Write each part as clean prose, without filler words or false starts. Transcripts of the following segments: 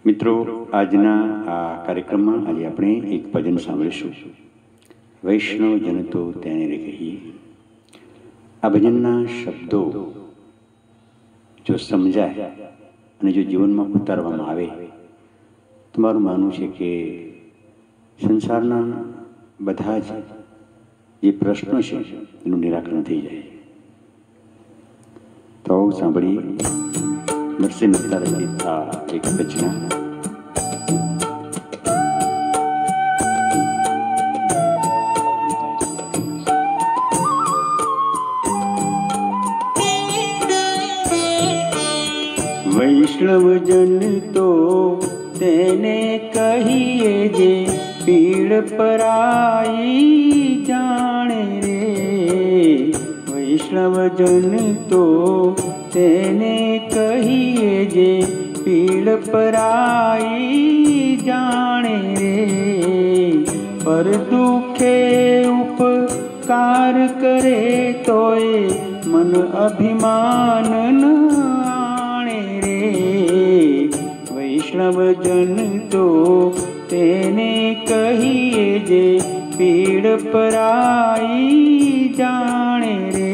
मित्रों, आजना आ कार्यक्रम में आज આપણે એક ભજન સાંભળીશું। વૈષ્ણવ જન તો તેને રે કહીએ। આ ભજનના શબ્દો જો સમજાય અને જો જીવનમાં ઉતારવામાં આવે તો મારું માનવું છે કે સંસારના બધા જ જે પ્રશ્નો છે એનું નિરાકરણ થઈ જાય। તો સાંભળીએ નરસિંહ મહેતા રચિત આ એક રચના। वैष्णव जन तो तेने कहिए जे पीड़ पराई जाने रे। वैष्णव जन तो तेने कहिए जे पीड़ पराई जाने रे। पर दुखे उपकार करे तोय मन अभिमान न आणे रे। वैष्णव जन तो तेने कहिए जे पीड़ पराई जाने रे।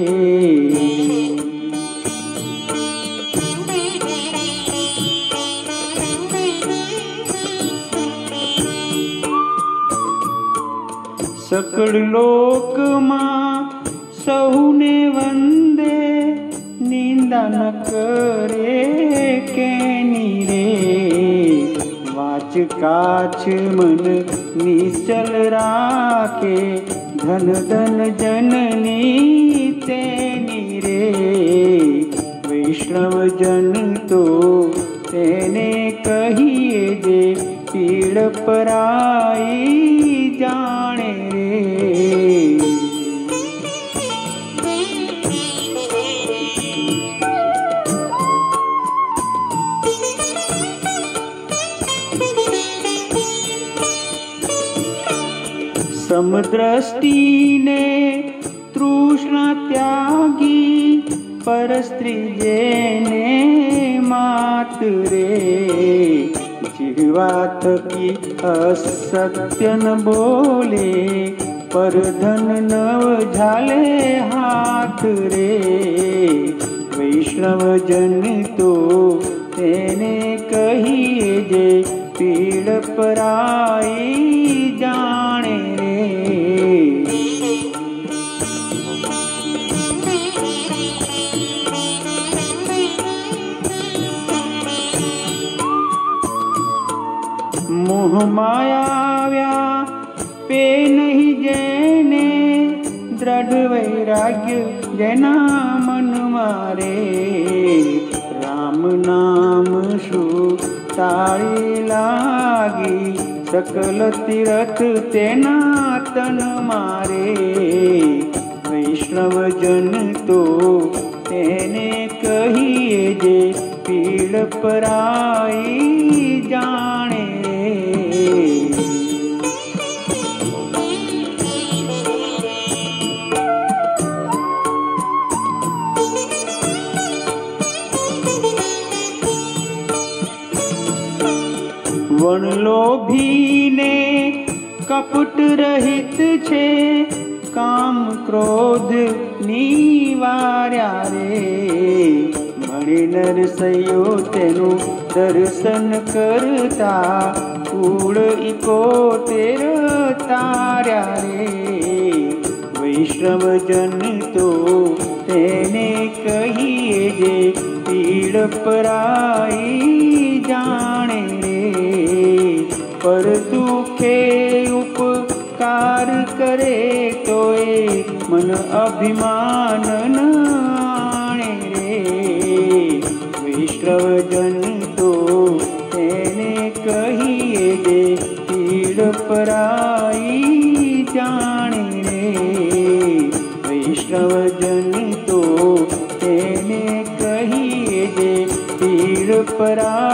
सकल लोक मां सहुने वंदे निंदा न करे केनी रे। वाच काछ मन निश्चल राखे धन धन जननी तेनी रे। वैष्णव जन तो तेने कहिए जे पीड़ पराई जाने रे। समदृष्टि ने तृष्णा त्यागी पर स्त्री जेने मात रे। जिह्वा थकी असत्य न बोले पर धन नव झाले हाथ रे। वैष्णव जन तो तेने कहिए जे पीड़ पराई जाने रे। मोह माया पे नहीं जेने दृढ़ वैराग्य जना मन मारे। राम नाम शु तारी लागी सकल तीरथ तेना तन मारे। वैष्णव जन तो तेने कहिए जे पीड़ पराई जाने रे। वण लोभी ने कपट रहित छे काम क्रोध निवार्या रे। मणि नरसयो तेनु दर्शन करता कूड़ इकोतेर तार्या रे। वैष्णव जन तो तेने कहिए जे पीड़ पराई जाने रे। पर दुखे उपकार करे तोय मन अभिमान न आणे रे। वैष्णव जन तो तेने कहिए जे पीड़ पराई जाने रे। वैष्णव जन तो तेने कहिए जे पीड़ पराई